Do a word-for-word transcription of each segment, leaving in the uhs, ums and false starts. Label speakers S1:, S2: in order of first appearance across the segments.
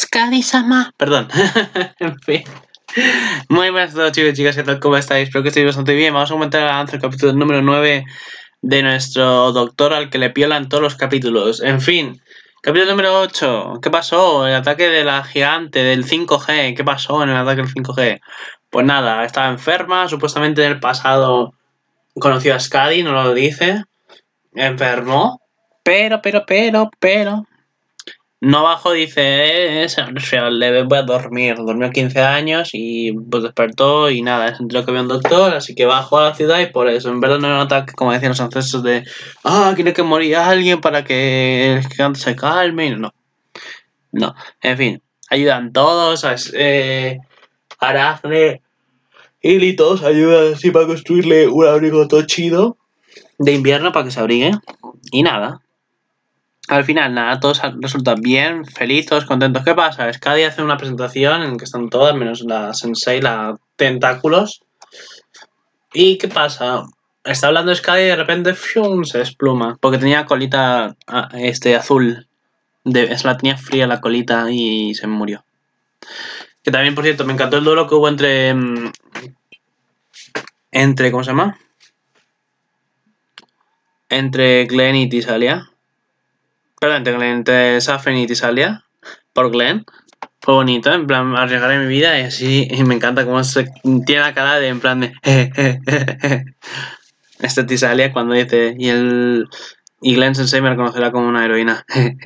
S1: Skadi-sama. Perdón. En fin. Muy buenas a todos, chicos y chicas, ¿qué tal? ¿Cómo estáis? Espero que estéis bastante bien. Vamos a comentar el avance del capítulo número nueve de nuestro doctor al que le piolan todos los capítulos. En fin, capítulo número ocho. ¿Qué pasó? El ataque de la gigante del cinco G. ¿Qué pasó en el ataque del cinco G? Pues nada, estaba enferma. Supuestamente en el pasado conoció a Skadi, no lo dice. Enfermó. Pero, pero, pero, pero... No bajo, dice, eh, es leve, voy a dormir. Durmió quince años y pues despertó y nada, se enteró que había un doctor, así que bajó a la ciudad y por eso. En verdad no era un ataque, como decían los ancestros, de ah, tiene que morir alguien para que el gigante se calme. No, no. En fin, ayudan todos, a, eh, Arachne y Litos ayudan así para construirle un abrigo todo chido de invierno para que se abrigue. Y nada. Al final, nada, todos resultan bien, felices, contentos. ¿Qué pasa? Skadi hace una presentación en que están todas, menos la Sensei, la Tentáculos. ¿Y qué pasa? Está hablando Skadi y de repente ¡fium! Se despluma. Porque tenía colita este, azul. De, es la tenía fría la colita y se murió. Que también, por cierto, me encantó el duelo que hubo entre... Entre, ¿cómo se llama? Entre Glenn y Tisalia. Perdón, entre, Glenn, entre Safen y Tisalia. Por Glenn. Fue bonito, en plan, arriesgaré mi vida y así, y me encanta cómo se tiene la cara de, en plan de, je, je, je, je. Este Tisalia cuando dice, y el, y Glenn Sensei me reconocerá como una heroína.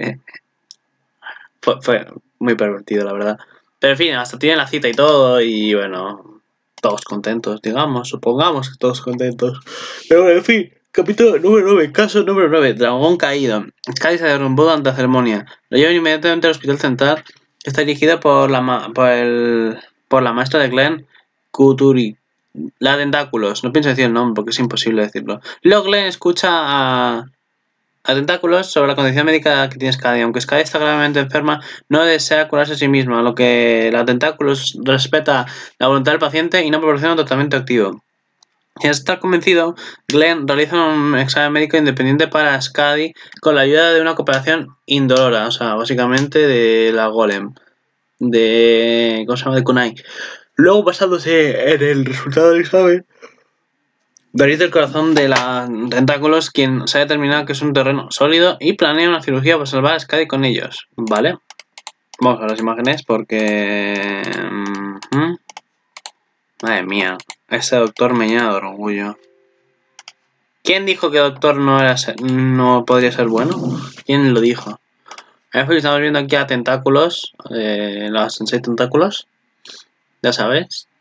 S1: fue, fue muy pervertido, la verdad. Pero en fin, hasta tiene la cita y todo, y bueno, todos contentos, digamos, supongamos que todos contentos. Pero bueno, en fin, capítulo número nueve, caso número nueve, dragón caído. Skadi se derrumbó durante la ceremonia. Lo llevan inmediatamente al hospital central. Está dirigida por la, por, el, por la maestra de Glenn, Kuturi. La Tentáculos. No pienso decir el nombre porque es imposible decirlo. Luego Glenn escucha a, a Tentáculos sobre la condición médica que tiene Skadi. Aunque Skadi está gravemente enferma, no desea curarse a sí misma, lo que la Tentáculos respeta la voluntad del paciente y no proporciona un tratamiento activo. Sin estar convencido, Glenn realiza un examen médico independiente para Skadi con la ayuda de una cooperación indolora, o sea, básicamente de la Golem, de... ¿cómo se llama? De Kunai. Luego, basándose en el resultado del examen, realiza el corazón de la Tentáculos, quien se ha determinado que es un terreno sólido y planea una cirugía para salvar a Skadi con ellos, ¿vale? Vamos a las imágenes porque... ¿Mm? Madre mía, ese doctor me llena de orgullo. ¿Quién dijo que doctor no era ser, no podría ser bueno? ¿Quién lo dijo? En fin, estamos viendo aquí a Tentáculos, eh, las Sensei Tentáculos. Ya sabes.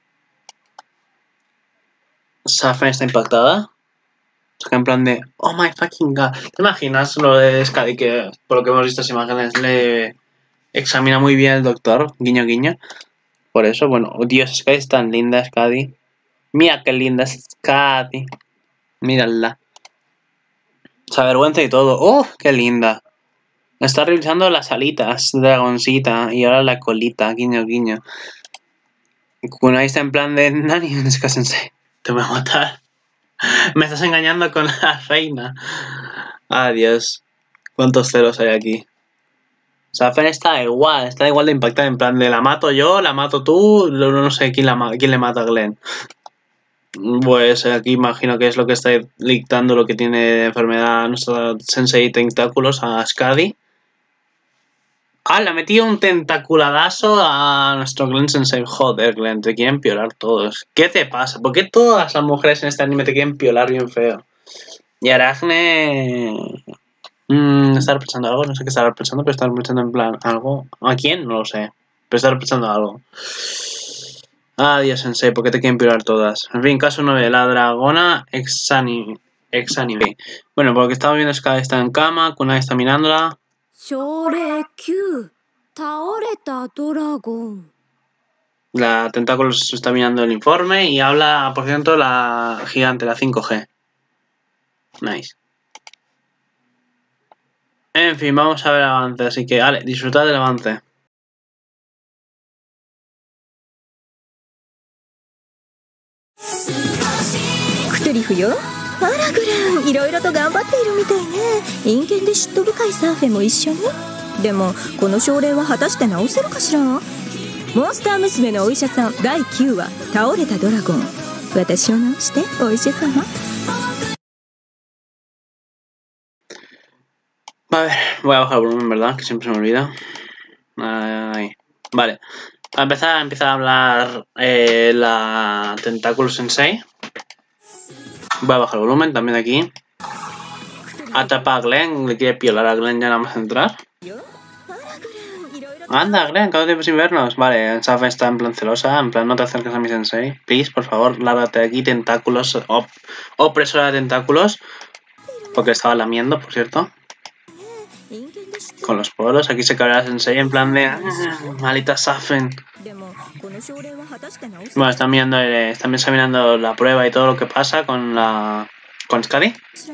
S1: Safen está impactada. Está en plan de, oh my fucking god. ¿Te imaginas lo de Skadi que, por lo que hemos visto estas imágenes, le examina muy bien el doctor? Guiño, guiño. Por eso, bueno, oh, Dios, Skadi es tan linda, Skadi. Mira qué linda es Skadi. Mírala. Se avergüenza y todo. ¡Oh, qué linda! Está revisando las alitas, dragoncita, y ahora la colita, guiño, guiño. Kunai está en plan de, Nani, Sensei, te voy a matar. Me estás engañando con la reina. Adiós. ¿Cuántos celos hay aquí? Safen está igual, está igual de impactada, en plan de, la mato yo, la mato tú, no sé quién, la, quién le mata a Glenn. Pues aquí imagino que es lo que está dictando lo que tiene de enfermedad nuestra Sensei Tentáculos a Skadi. Ah, le ha metido un tentaculadazo a nuestro Glenn Sensei. Joder, Glenn, te quieren piolar todos. ¿Qué te pasa? ¿Por qué todas las mujeres en este anime te quieren piolar bien feo? Y Arachne... Mm, ¿estará pensando algo? No sé qué estará pensando, pero estará pensando en plan algo. ¿A quién? No lo sé. Pero estará pensando algo. Adiós, Sensei, ¿por qué te quieren piolar todas? En fin, caso nueve, la dragona exanime. exanime. Bueno, porque estamos viendo es que está en cama, Kunai está mirándola. La Tentáculos está mirando el informe y habla, por cierto, la gigante, la cinco G. Nice. En fin, vamos a ver el avance, así que, vale, disfrutad del avance.
S2: でもこの症例は果たして治せるかしら。モンスター娘のお医者さんだいきゅうわ、倒れたドラゴン。私を治してお医者様。
S1: Vale, voy a bajar el volumen, ¿verdad? Que siempre se me olvida. Ahí. Vale. Para empezar, empieza a hablar eh, la Tentáculo Sensei. Voy a bajar el volumen también de aquí. Atrapa a Glenn, le quiere piolar a Glenn ya nada más entrar. Anda, Glenn, ¿cuánto tiempo sin vernos? Vale, Safen está en plan celosa, en plan no te acerques a mi sensei. Please, por favor, lárgate de aquí, tentáculos, op opresora de tentáculos. Porque estaba lamiendo, por cierto. Con los poros, aquí se cabrea el sensei en plan de... Ah, malita Safen. Bueno, están mirando, eh, están examinando la prueba y todo lo que pasa con la... con Skadi.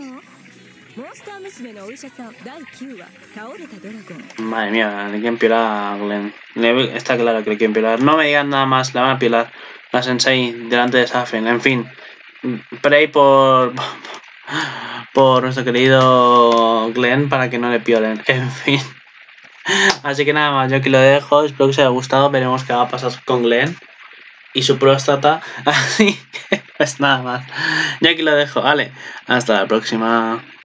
S1: Madre mía, le quieren piolar a Glenn. Le, está claro que le quieren piolar. No me digan nada más, le van a piolar la sensei delante de Safen. En fin, pray por... por nuestro querido Glenn para que no le piolen. En fin. Así que nada más, yo aquí lo dejo. Espero que os haya gustado. Veremos qué va a pasar con Glenn y su próstata. Así que pues nada más. Yo aquí lo dejo. Vale, hasta la próxima.